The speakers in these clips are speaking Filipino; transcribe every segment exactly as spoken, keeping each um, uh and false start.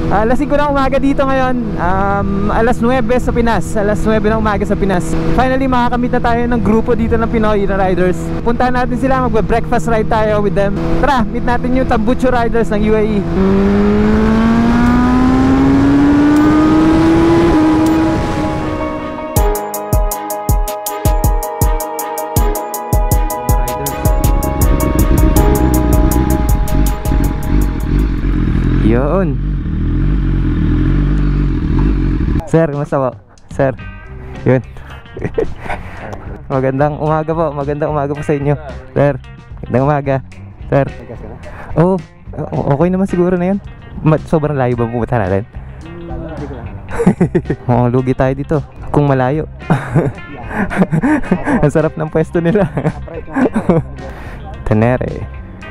Alas singko ng umaga dito ngayon. um, Alas nuwebe sa Pinas. Alas nuwebe ng umaga sa Pinas. Finally makakamit na tayo ng grupo dito ng Pinoy na riders. Puntahan natin sila, magbe-breakfast ride tayo with them. Tara, meet natin yung Tambucho riders ng U A E. Yun. Sir, kumusta po? Sir. Yun. Magandang umaga po. Magandang umaga po sa inyo. Sir. Magandang umaga. Sir. Oh, okay naman siguro na yun. Sobrang layo ba pumunta natin? Mukhang lugi tayo dito. Kung malayo. Ang sarap ng pwesto nila. Tenere.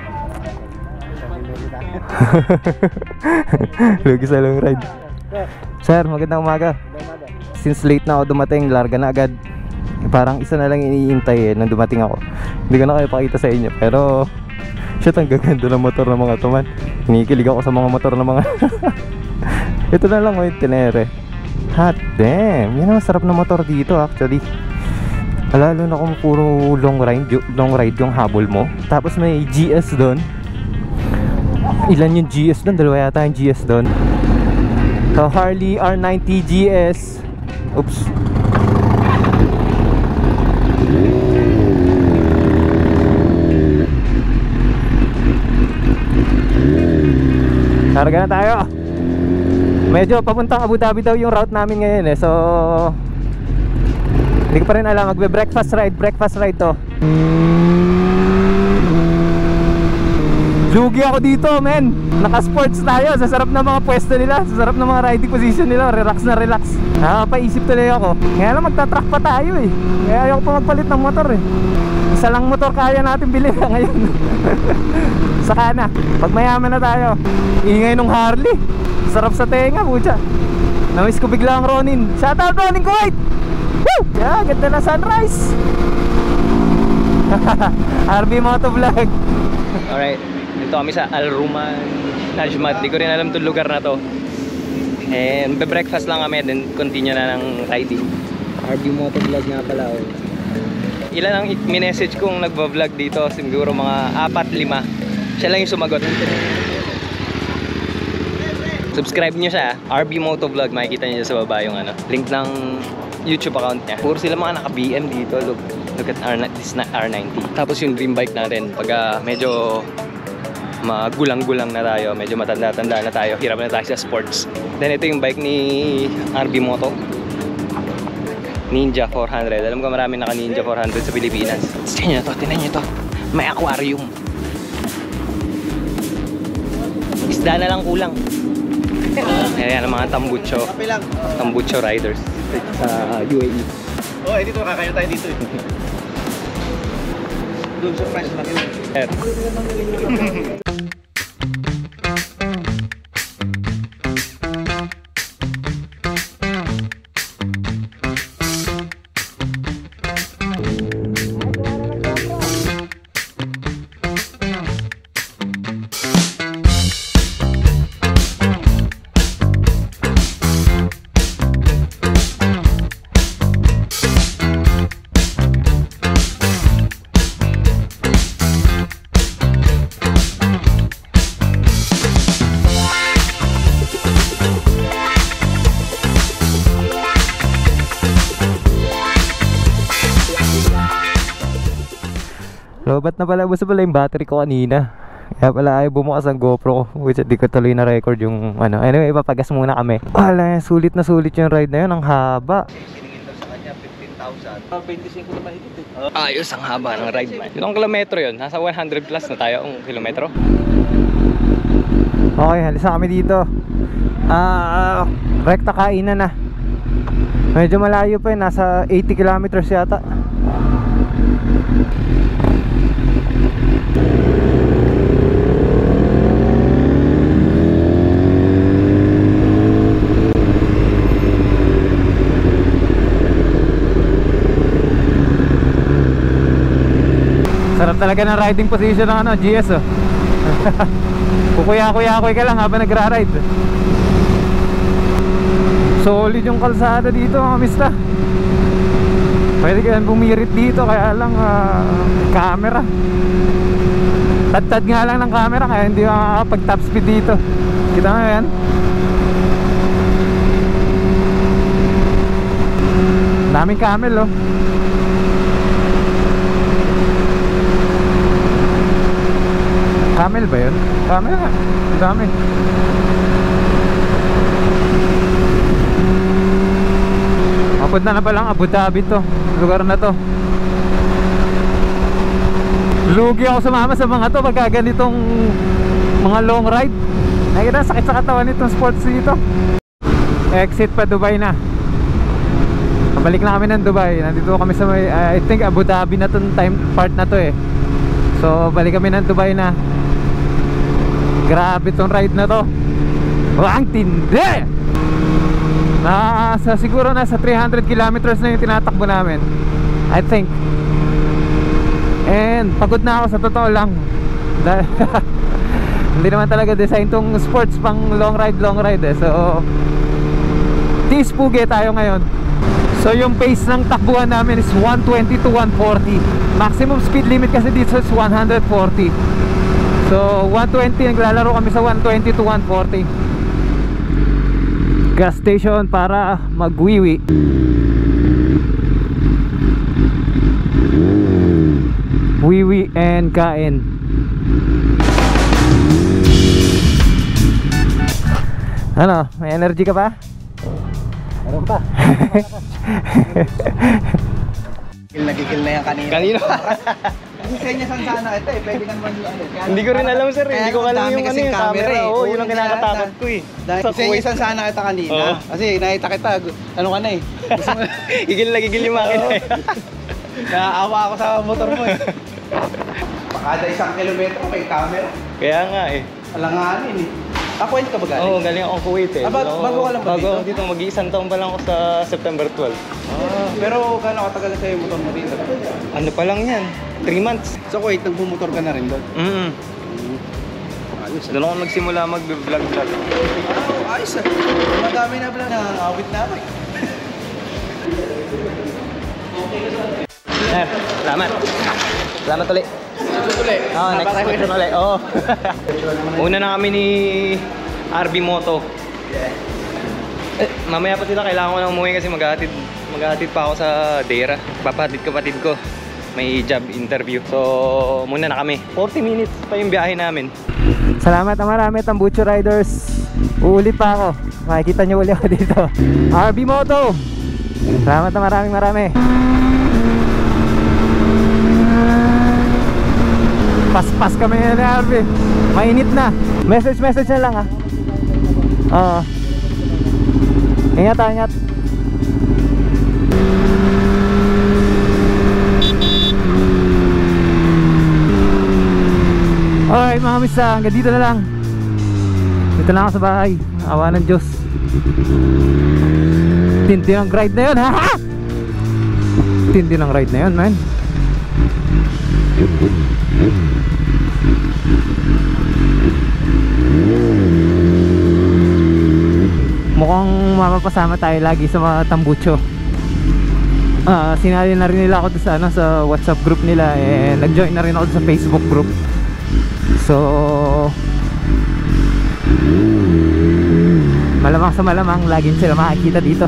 Lugi sa long ride. Sir, magandang umaga. Since late na ako dumating, larga na agad. Parang isa na lang iniintay eh nang dumating ako. Hindi ko na kayo pakita sa inyo. Pero shit, ang gaganda ng motor ng mga tuman. Hinikilig ako sa mga motor ng mga ito na lang oh, yung Tenere. Hot damn. Yan ang sarap na motor dito actually. Lalo na kung puro long ride, long ride yung habol mo. Tapos may G S doon. Ilan yung G S doon? Dalawa yata yung G S doon. So Harley R ninety G S. Oops. Karga na tayo. Medyo papuntang Abu Dhabi daw yung route namin ngayon eh. So hindi ko pa rin alam. Magbe-breakfast ride. Breakfast ride to. Lugi ako dito, men. Naka-sports tayo. Sa sarap ng mga pwesto nila. Sa sarap ng mga riding position nila. Relax na relax. Nakakapaisip tuloy ako. Kaya lang magta-track pa tayo eh. Kaya ayoko pa magpalit ng motor eh. Isa lang motor kaya natin bilhin ngayon. Saka na. Pag mayaman na tayo. Ingay nung Harley. Sarap sa tenga, pucha. Namiss ko bigla ang Ronin. Shoutout Ronin Kuwait. Woo! Yeah, ganda na sunrise. R B Motovlog. Alright. Dito kami sa Al Ruman Najmat. Di ko rin alam itong lugar na to. And be-breakfast lang kami, then continue na ng riding. R B Motovlog nga pala oh. Ilan ang minessage kong nagba-vlog dito? Siguro mga apat, lima. Siya lang yung sumagot. Subscribe nyo siya, R B Motovlog. Makikita nyo sa baba yung ano, link ng YouTube account niya. Puro sila mga naka-B M dito. Look, look at R, this na R ninety. Tapos yung dream bike natin, pag uh, medyo magulang-gulang na tayo, medyo matanda-tanda na tayo, hirap na tayo sa sports. Then ito yung bike ni R B Moto, Ninja four hundred. Alam ko marami naka Ninja four hundred sa Pilipinas. Tingnan nyo to, tingnan nyo to. May aquarium. Isda na lang kulang. Ayan ang mga Tambucho. Tambucho riders sa U A E. Oh, eh dito kakain tayo dito eh. Doon sa price lang yun. Lobat na pala, basta pala yung battery ko kanina. Kaya pala ayaw bumukas ang GoPro ko, which di ko tuloy na record yung ano. Anyway, ipapagas muna kami. Wala, sulit na sulit yung ride na yun. Ang haba. fifteen thousand. twenty-five na mahigit eh. Ayos, ang haba ng ride man. Ilang kilometro yun? Nasa one hundred plus na tayo ang kilometro. Okay, halisa kami dito. Ah, uh, rekta kainan na. Medyo malayo pa yun, nasa eighty kilometers yata. Sarap talaga ng riding position ng ano, G S oh. Kukuya-kuya-kuya ka lang habang nagra-ride. Solid yung kalsada dito mga mista. Pwede kayang bumirit dito, kaya lang uh, camera. Tad-tad nga lang ng camera, kaya hindi makakapag top speed dito. Kita nga yan. Daming camel oh. Camel ba yun? Camel nga. Dami. Mapunta na palang Abu Dhabi to. Lugar na to. Lugi ako sumama sa mga to pagka ganitong mga long ride. Nakikita sakit sa katawan nitong sports dito. Exit pa Dubai na. Balik na kami ng Dubai. Nandito kami sa may, uh, I think Abu Dhabi na tong time part na to eh. So balik kami ng Dubai na. Grabe tong ride na to. Ang tindi! Nasa siguro nasa three hundred kilometers na yung tinatakbo namin, I think. And pagod na ako sa totoo lang. Hindi naman talaga design tong sports pang long ride long ride eh. So tispuge tayo ngayon. So yung pace ng takbuhan namin is one twenty to one forty. Maximum speed limit kasi dito is one forty. So one twenty, naglalaro kami sa one twenty to one forty. Gas station para magwiwi. Wiwi and kain. Ano, may energy ka pa? Meron pa. Nagkikil na yan kanina. Kanino? Kasi sa inyo sana ito eh, pwede naman ano. Hindi ko rin alam sir, hindi ko alam yung ano yung camera. Oo, yun ang kinakatakot ko eh. Kasi inyo sana kita kanina. Oo. Kasi nakita kita, ano ka na eh. Gigil na gigil yung makina eh. Naaawa ako sa motor mo eh. Kada isang kilometro may camera. Kaya nga eh. Alanganin eh. Ah, Kuwait ka ba galing? Oo, galing ako Kuwait eh. Ah, bago- bago ka lang ba bago dito? ako dito, mag-iisang taon pa lang ako sa September twelve. Ah, pero gaano katagal na sa'yo yung motor mo dito? Ano pa lang yan? three months. Sa Kuwait, nagbumotor ka na rin doon? Mm. Ayos ah. Doon ako nagsimula mag-vlog-vlog. Oh, ayos ah. Madami na pala nangangawit na ako eh. Eh, salamat. Salamat ulit. Tuloy. Oh, next question ulit. Oo. Una na kami ni R B Moto. Eh, mamaya pa sila, kailangan ko na umuwi kasi maghahatid maghahatid pa ako sa Dera. Papahatid kapatid ko. May job interview. So, muna na kami. forty minutes pa yung biyahe namin. Salamat na marami Tambucho Riders. Uulit pa ako. Makikita nyo ulit ako dito. R B Moto. Salamat na maraming marami. Pas-pas kami na ni R B. Mainit na. Message message na lang ah. Oo. Ingat ah, ingat. Alright mga misa, hanggang dito na lang. Dito na ako sa bahay. Awa ng Diyos. Tindi ng ride na yun ha. Tindi ng ride na yun man. Mukhang mapapasama tayo lagi sa mga Tambucho. uh, Sinali na rin nila ako sa, ano, sa WhatsApp group nila. Eh, nag-join na rin ako sa Facebook group. So malamang sa malamang laging sila makikita dito.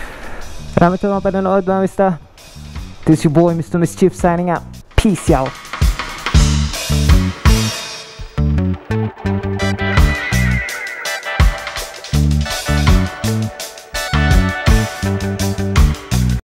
Salamat sa mga panonood mga mista. This is your boy Mister Mischief signing out. Peace out.